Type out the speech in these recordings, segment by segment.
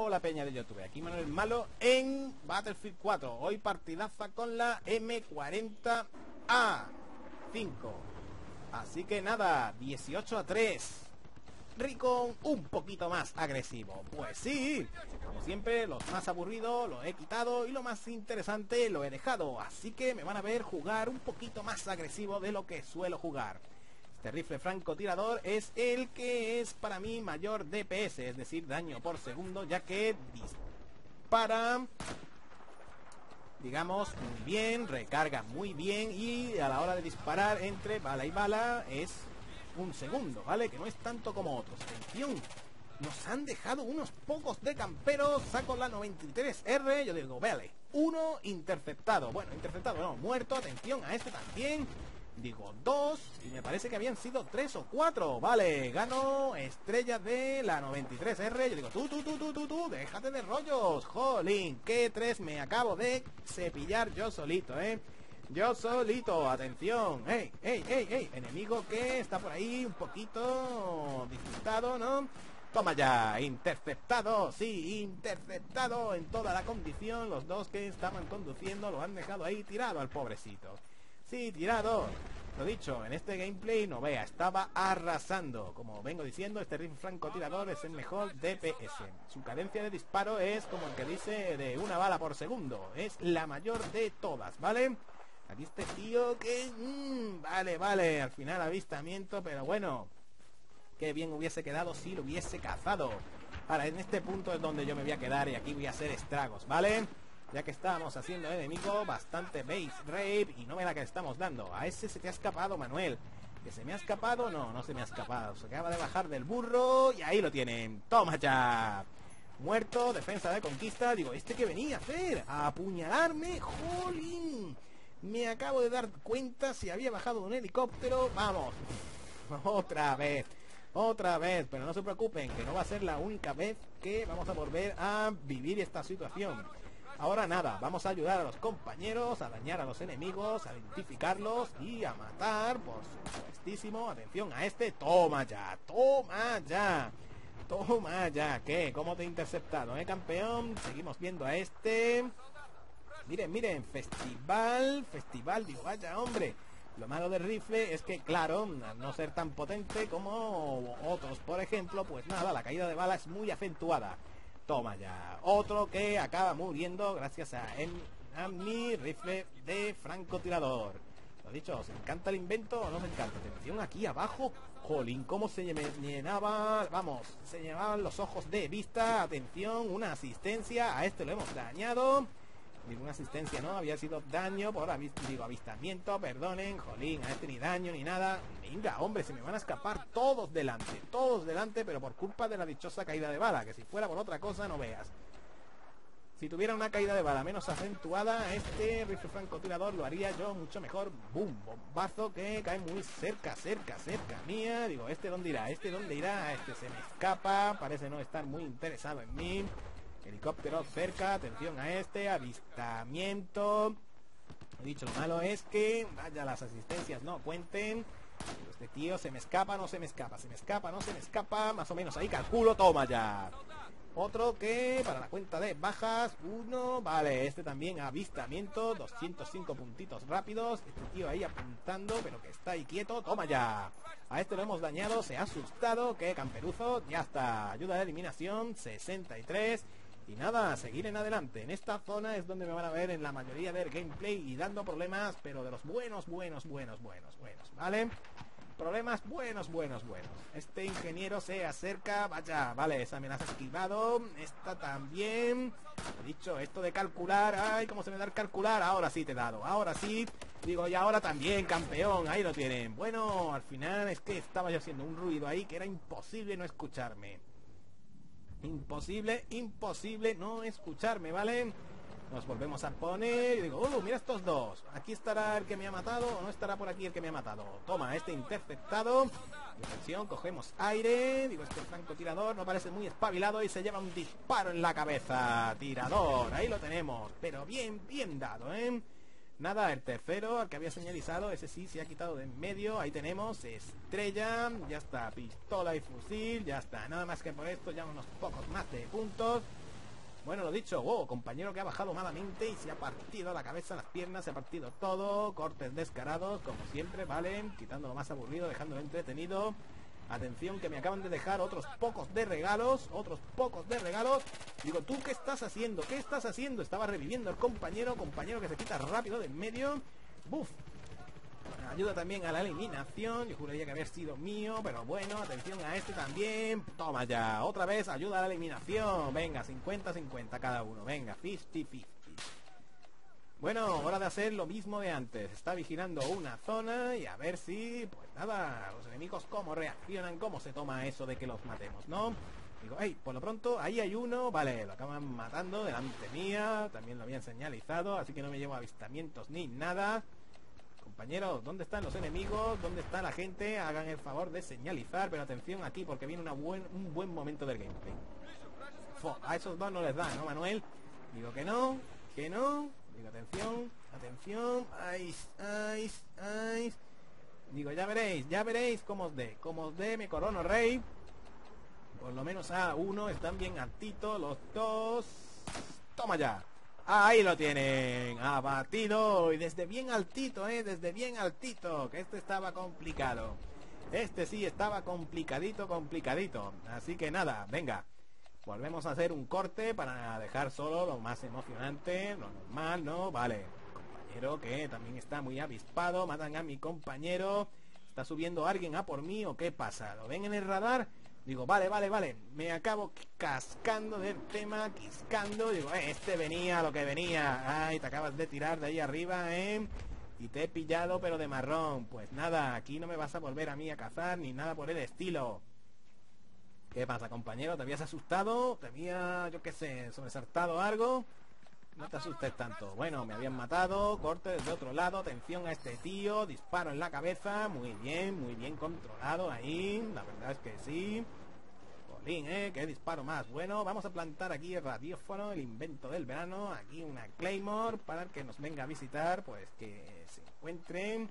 Hola peña de YouTube, aquí Manuel Malo en Battlefield 4. Hoy partidaza con la M40A5. Así que nada, 18-3. Recon un poquito más agresivo. Pues sí, como siempre, los más aburridos lo he quitado y lo más interesante lo he dejado. Así que me van a ver jugar un poquito más agresivo de lo que suelo jugar. Este rifle francotirador es el que es para mí mayor DPS, es decir, daño por segundo, ya que dispara, digamos, muy bien, recarga muy bien y a la hora de disparar entre bala y bala es un segundo, ¿vale? Que no es tanto como otros. Atención, nos han dejado unos pocos de camperos. Saco la 93R, yo digo, vale, uno interceptado. Bueno, interceptado no, muerto. Atención a este también. Digo, 2, y me parece que habían sido 3 o 4. Vale, gano estrella de la 93R. Yo digo, tú, déjate de rollos. Jolín, que 3 me acabo de cepillar yo solito, yo solito, atención. Ey, enemigo que está por ahí un poquito disgustado, ¿no? Toma ya, interceptado, sí, interceptado en toda la condición. Los dos que estaban conduciendo lo han dejado ahí tirado al pobrecito. Sí, tirado. Lo dicho, en este gameplay no vea, estaba arrasando. Como vengo diciendo, este rifle francotirador es el mejor DPS. Su cadencia de disparo es como el que dice de una bala por segundo. Es la mayor de todas, ¿vale? Aquí este tío que... vale, al final avistamiento, pero bueno, qué bien hubiese quedado si lo hubiese cazado. Ahora, en este punto es donde yo me voy a quedar y aquí voy a hacer estragos, ¿vale? Ya que estábamos haciendo enemigo bastante base rape y no me la que le estamos dando. A ese se te ha escapado, Manuel. ¿Que se me ha escapado? No, no se me ha escapado. Se acaba de bajar del burro y ahí lo tienen. ¡Toma ya! Muerto, defensa de conquista. Digo, ¿este qué venía a hacer? ¿A apuñalarme? ¡Jolín! Me acabo de dar cuenta si había bajado un helicóptero. ¡Vamos! Otra vez, pero no se preocupen, que no va a ser la única vez que vamos a volver a vivir esta situación. Ahora nada, vamos a ayudar a los compañeros, a dañar a los enemigos, a identificarlos y a matar, por supuestísimo. Atención a este, toma ya, ¿qué? ¿Cómo te he interceptado, campeón? Seguimos viendo a este. Miren, festival, digo, vaya hombre. Lo malo del rifle es que, claro, al no ser tan potente como otros, por ejemplo, pues nada, la caída de bala es muy acentuada. Toma ya, otro que acaba muriendo gracias a mi rifle de francotirador. Lo dicho, ¿os encanta el invento o no os encanta? Atención aquí abajo, jolín, cómo se me llenaba, vamos, se llenaban los ojos de vista. Atención, una asistencia, a este lo hemos dañado. Ninguna asistencia, ¿no? Había sido daño por avistamiento, perdonen, jolín, a este ni daño ni nada. Venga, hombre, se me van a escapar todos delante, pero por culpa de la dichosa caída de bala, que si fuera por otra cosa no veas. Si tuviera una caída de bala menos acentuada, este rifle francotirador lo haría yo mucho mejor. Boom, bombazo que cae muy cerca mía. Digo, ¿este dónde irá? Este se me escapa, parece no estar muy interesado en mí. Helicóptero cerca, atención a este, avistamiento. He dicho, lo malo es que, vaya, las asistencias no cuenten. Este tío se me escapa, no se me escapa, más o menos ahí calculo, toma ya. Otro que, para la cuenta de bajas, uno, vale, este también avistamiento, 205 puntitos rápidos. Este tío ahí apuntando, pero que está ahí quieto, toma ya. A este lo hemos dañado, se ha asustado, que camperuzo, ya está. Ayuda de eliminación, 63. Y nada, seguir en adelante. En esta zona es donde me van a ver en la mayoría del gameplay y dando problemas, pero de los buenos, ¿vale? Problemas buenos. Este ingeniero se acerca, vaya, vale, esa me la has esquivado. Esta también. He dicho, esto de calcular, ay, cómo se me da el calcular. Ahora sí te he dado, ahora sí. Digo, y ahora también, campeón, ahí lo tienen. Bueno, al final es que estaba yo haciendo un ruido ahí que era imposible no escucharme. Imposible no escucharme, ¿vale? Nos volvemos a poner y digo, mira estos dos. ¿Aquí estará el que me ha matado o no estará por aquí el que me ha matado? Toma, este interceptado. Atención, cogemos aire. Digo, este francotirador no parece muy espabilado y se lleva un disparo en la cabeza. Tirador, ahí lo tenemos. Pero bien dado, Nada, el tercero, al que había señalizado, ese sí se ha quitado de en medio. Ahí tenemos estrella, ya está, pistola y fusil, ya está. Nada más que por esto, ya unos pocos más de puntos. Bueno, lo dicho, wow, compañero que ha bajado malamente y se ha partido la cabeza, las piernas, se ha partido todo. Cortes descarados, como siempre, ¿vale? Quitando lo más aburrido, dejándolo entretenido. Atención, que me acaban de dejar otros pocos de regalos. Digo, ¿tú qué estás haciendo? ¿Qué estás haciendo? Estaba reviviendo el compañero que se quita rápido de en medio. ¡Buf! Ayuda también a la eliminación. Yo juraría que había sido mío, pero bueno, atención a este también. Toma ya, otra vez ayuda a la eliminación. Venga, 50-50 cada uno. Venga, 50-50. Bueno, hora de hacer lo mismo de antes. Está vigilando una zona y a ver si, pues nada, los enemigos cómo reaccionan, cómo se toma eso de que los matemos, ¿no? Digo, hey, por lo pronto, ahí hay uno, vale, lo acaban matando delante mía, también lo habían señalizado, así que no me llevo avistamientos ni nada. Compañeros, ¿dónde están los enemigos? ¿Dónde está la gente? Hagan el favor de señalizar, pero atención aquí porque viene un buen momento del gameplay. A esos dos no les da, ¿no, Manuel? Digo que no. Digo, atención. Ay. Digo, ya veréis cómo os dé, me corono rey. Por lo menos a uno, están bien altitos los dos. Toma ya. Ahí lo tienen, abatido. Y desde bien altito, desde bien altito. Que este estaba complicado. Este sí estaba complicadito. Así que nada, venga. Volvemos a hacer un corte para dejar solo lo más emocionante, lo normal, ¿no? Vale. Compañero que también está muy avispado. Matan a mi compañero. ¿Está subiendo alguien a por mí o qué pasa? ¿Lo ven en el radar? Digo, vale. Me acabo cascando del tema, quiscando. Digo, este venía lo que venía. Ay, te acabas de tirar de ahí arriba, y te he pillado, pero de marrón. Pues nada, aquí no me vas a volver a mí a cazar ni nada por el estilo. ¿Qué pasa, compañero? ¿Te habías asustado? ¿Te había, yo qué sé, sobresaltado algo? No te asustes tanto. Bueno, me habían matado. Corte desde otro lado. Atención a este tío. Disparo en la cabeza. Muy bien controlado ahí. La verdad es que sí. Jolín, qué disparo más bueno. Vamos a plantar aquí el radiófono, el invento del verano. Aquí una Claymore para el que nos venga a visitar. Pues que se encuentren.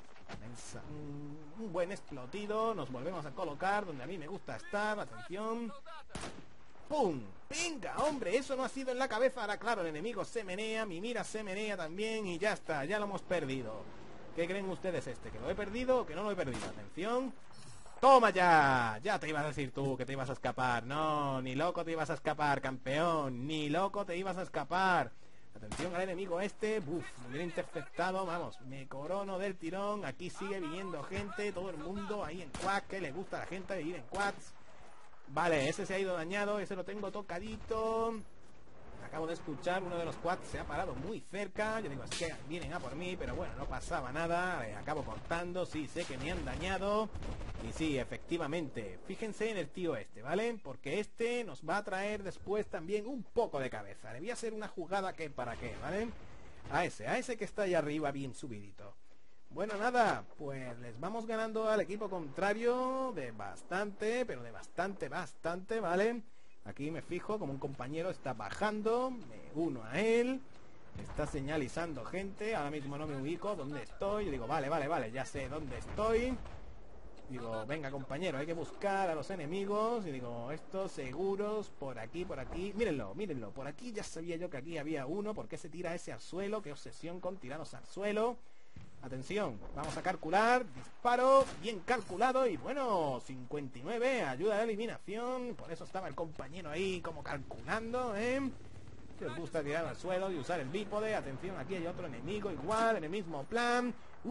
Un buen explotido. Nos volvemos a colocar donde a mí me gusta estar. Atención. ¡Pum! ¡Venga, hombre! Eso no ha sido en la cabeza. Ahora claro, el enemigo se menea. Mi mira se menea también. Y ya está, ya lo hemos perdido. ¿Qué creen ustedes ¿Que lo he perdido o que no lo he perdido? Atención. ¡Toma ya! Ya te ibas a decir tú que te ibas a escapar. No, ni loco te ibas a escapar, campeón. Ni loco te ibas a escapar. Atención al enemigo este. Buf, me hubiera interceptado. Vamos, me corono del tirón. Aquí sigue viniendo gente. Todo el mundo ahí en Quack. Que le gusta a la gente vivir en Quacks. Vale, ese se ha ido dañado. Ese lo tengo tocadito. Acabo de escuchar, uno de los Quacks se ha parado muy cerca. Yo digo, es que vienen a por mí, pero bueno, no pasaba nada. Acabo cortando, sí, sé que me han dañado. Y sí, efectivamente, fíjense en el tío este, ¿vale? Porque este nos va a traer después también un poco de cabeza. Debía ser una jugada que para qué, ¿vale? A ese que está ahí arriba bien subidito. Bueno, nada, pues les vamos ganando al equipo contrario de bastante, pero de bastante, ¿vale? Aquí me fijo como un compañero está bajando, me uno a él, está señalizando gente, ahora mismo no me ubico dónde estoy, yo digo, vale, ya sé dónde estoy. Digo, venga compañero, hay que buscar a los enemigos, y digo, estos seguros, por aquí, mírenlo, por aquí ya sabía yo que aquí había uno, ¿por qué se tira ese al suelo? Qué obsesión con tirarnos al suelo. Atención, vamos a calcular, disparo, bien calculado y bueno, 59, ayuda a la eliminación, por eso estaba el compañero ahí como calculando, Si os gusta tirar al suelo y usar el bípode, atención, aquí hay otro enemigo igual, en el mismo plan,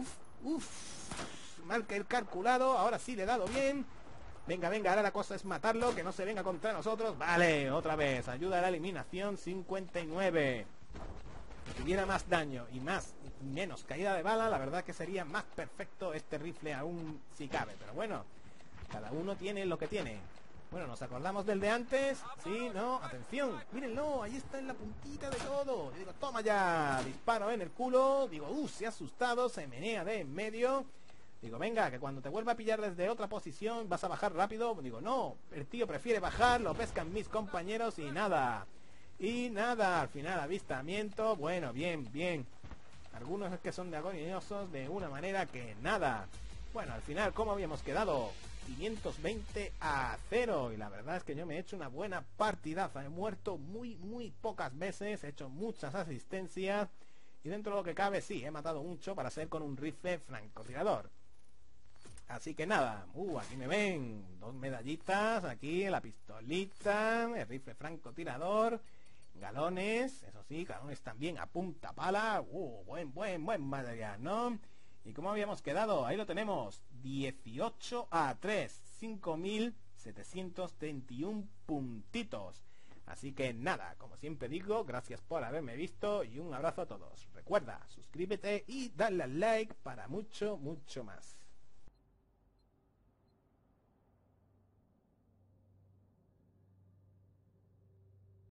marca el calculado, ahora sí le he dado bien, venga, ahora la cosa es matarlo, que no se venga contra nosotros, vale, otra vez, ayuda a la eliminación, 59. Si tuviera más daño y menos caída de bala, la verdad que sería más perfecto este rifle aún si cabe. Pero bueno, cada uno tiene lo que tiene. Bueno, ¿nos acordamos del de antes? Sí, no, atención, mírenlo, ahí está en la puntita de todo. Yo digo, toma ya, disparo en el culo. Digo, se ha asustado, se menea de en medio. Digo, venga, que cuando te vuelva a pillar desde otra posición vas a bajar rápido. Digo, no, el tío prefiere bajar, lo pescan mis compañeros y nada. Al final avistamiento, bueno, bien. Algunos es que son de agoniosos de una manera que nada. Bueno, al final, ¿cómo habíamos quedado? 520-0. Y la verdad es que yo me he hecho una buena partidaza. He muerto muy pocas veces. He hecho muchas asistencias. Y dentro de lo que cabe, sí, he matado mucho para ser con un rifle francotirador. Así que nada, aquí me ven, 2 medallitas, aquí la pistolita, el rifle francotirador, galones, eso sí, galones también a punta pala, buen material, ¿no? ¿Y cómo habíamos quedado? Ahí lo tenemos, 18-3, 5.731 puntitos. Así que nada, como siempre digo, gracias por haberme visto y un abrazo a todos. Recuerda, suscríbete y dale al like para mucho más.